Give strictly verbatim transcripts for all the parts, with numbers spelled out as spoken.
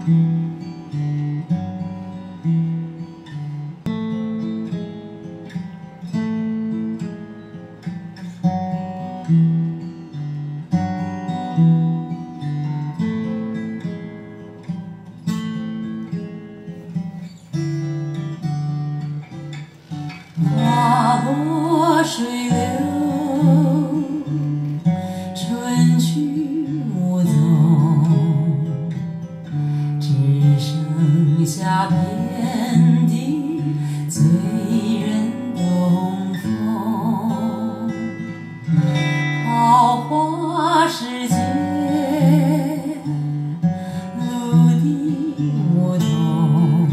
花落水流，春去无踪，只剩下遍地醉人东风。桃花世界，陆地梧桐，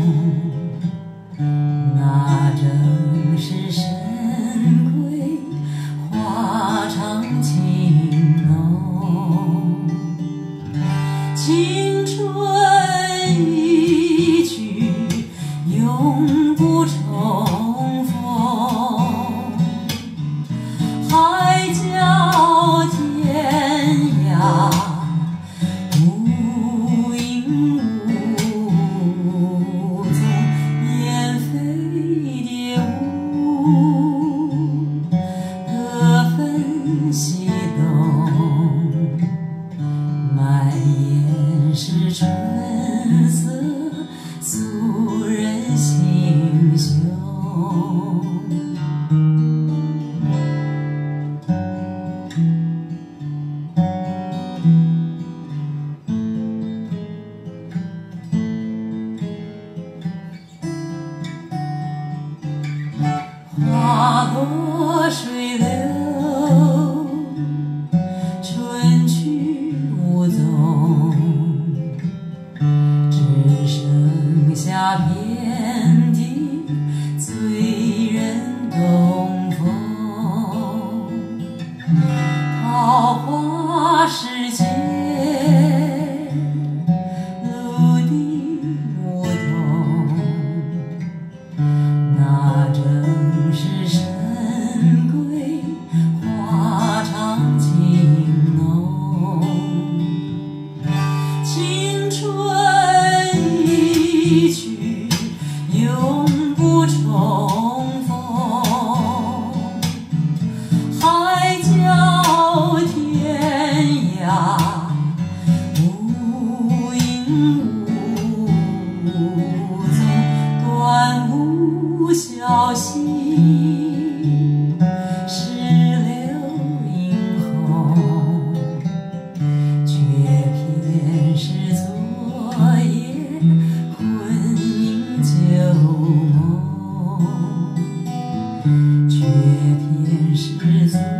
那正是深闺花长情浓。青春一去永不重逢，海角天涯无影无踪，雁飞蝶舞，各分西东，满眼是春色，诉人心胸。花落水流，春去无踪，只剩下遍地醉人东风。桃花世界，陆地梧桐，那正是深闺花长情浓。青春一去永不重逢，海角天涯无影无踪，断无消息，石榴映红，却偏是昨夜魂萦旧梦，却偏是昨